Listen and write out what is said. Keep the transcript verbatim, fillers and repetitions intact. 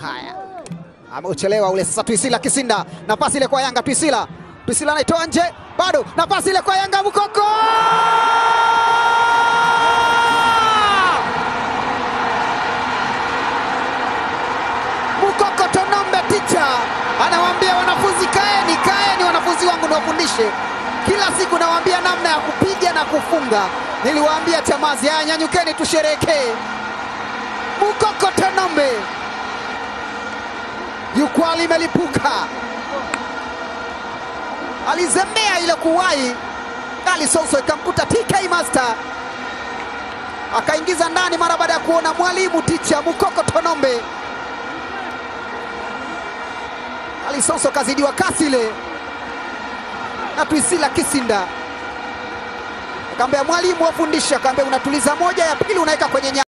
Haya, ameuchelewa ule sasa. Twisila Kisinda, nafasi ile kwa Yanga. Twisila, Twisila anaitoa nje, bado nafasi ile kwa Yanga. Mukoko Mukoko Tonombe ticha anawaambia wanafunzi, kaeni kaeni wanafunzi wangu, niwafundishe kila siku, nawaambia namna ya kupiga na kufunga. Niliwaambia Chamazi, haya nyanyukeni tusherekee. Mukoko Tonombe, jukwaa limelipuka. Alizembea ile kuwahi, Ali Soso ikamkuta T K Master, akaingiza ndani mara baada ya kuona mwalimu ticha. Mukoko Tonombe, Ali Soso kazidiwa kasi ile na Twisila Kisinda, akamwambia mwalimu wafundisha, akamwambia unatuliza moja, ya pili unaweka kwenye